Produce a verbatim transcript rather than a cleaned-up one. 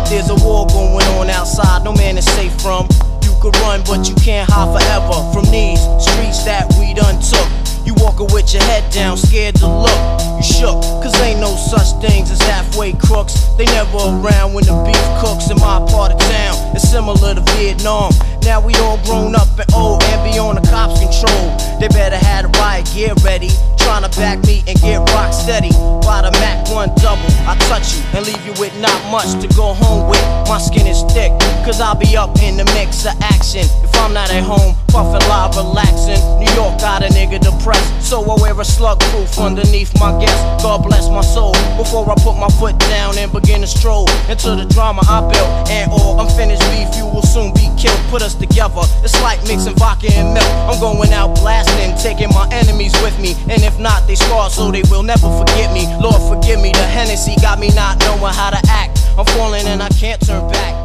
There's a war going on outside, no man is safe from. You could run, but you can't hide forever from these streets that we done took. You walkin' with your head down, scared to look. You shook, cause ain't no such things as halfway crooks. They never around when the beef cooks in my part of town. It's similar to Vietnam. Now we all grown up and old and beyond the cops' control. They better have the riot gear ready, tryna back me and get rock steady. By the Mac one double, I touch you and leave you with not much to go home with. My skin is thick, cause I'll be up in the mix of action. If I'm not at home, puffin' live, relaxing. New York got a nigga depressed, so I wear a slug proof underneath my guest. God bless my soul, before I put my foot down and begin to stroll into the drama I built. And all unfinished beef, you will soon be killed. Put us together, it's like mixing vodka and milk. I'm going out blasting, taking my enemies with me. And if not, they scarred so they will never forget me. Lord forgive me, the Hennessy got me not knowing how to act. I'm falling and I can't turn back.